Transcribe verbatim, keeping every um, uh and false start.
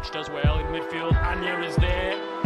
touched as well in midfield. Anya is there.